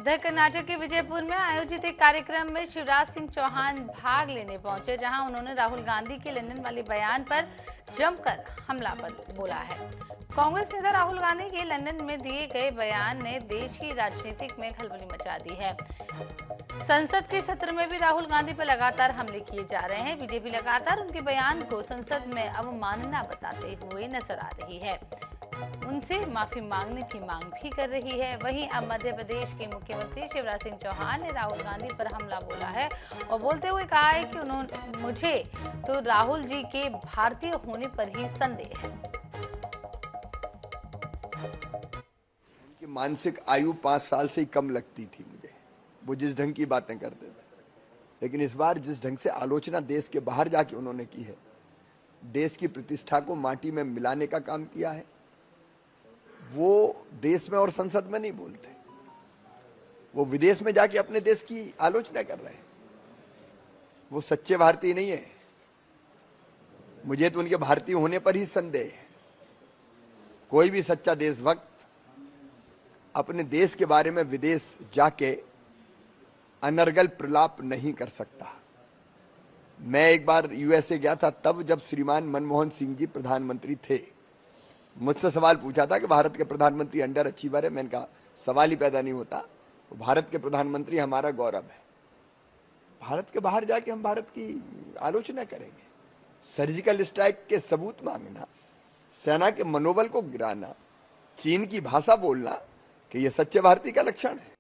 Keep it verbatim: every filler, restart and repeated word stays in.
इधर कर्नाटक के विजयपुर में आयोजित एक कार्यक्रम में शिवराज सिंह चौहान भाग लेने पहुंचे, जहां उन्होंने राहुल गांधी के लंदन वाले बयान पर जमकर हमला बोला है। कांग्रेस नेता राहुल गांधी के लंदन में दिए गए बयान ने देश की राजनीतिक में खलबली मचा दी है। संसद के सत्र में भी राहुल गांधी पर लगातार हमले किए जा रहे हैं। बीजेपी लगातार उनके बयान को संसद में अवमानना बताते हुए नजर आ रही है, उनसे माफी मांगने की मांग भी कर रही है। वहीं अब मध्य प्रदेश के मुख्यमंत्री शिवराज सिंह चौहान ने राहुल गांधी पर हमला बोला है और बोलते हुए कहा है कि उन्होंने मुझे तो राहुल जी के भारतीय होने पर ही संदेह है। उनकी मानसिक आयु पांच साल से ही कम लगती थी मुझे, वो जिस ढंग की बातें करते थे। लेकिन इस बार जिस ढंग से आलोचना देश के बाहर जाके उन्होंने की है, देश की प्रतिष्ठा को माटी में मिलाने का काम किया है, वो देश में और संसद में नहीं बोलते, वो विदेश में जाके अपने देश की आलोचना कर रहे हैं। वो सच्चे भारतीय नहीं है। मुझे तो उनके भारतीय होने पर ही संदेह है। कोई भी सच्चा देशभक्त अपने देश के बारे में विदेश जाके अनर्गल प्रलाप नहीं कर सकता। मैं एक बार यूएसए गया था, तब जब श्रीमान मनमोहन सिंह जी प्रधानमंत्री थे। मुझसे सवाल पूछा था कि भारत के प्रधानमंत्री अंडर अचीवर है। मैंने कहा सवाल ही पैदा नहीं होता, भारत के प्रधानमंत्री हमारा गौरव है। भारत के बाहर जाके हम भारत की आलोचना करेंगे? सर्जिकल स्ट्राइक के सबूत मांगना, सेना के मनोबल को गिराना, चीन की भाषा बोलना, कि यह सच्चे भारतीय का लक्षण है?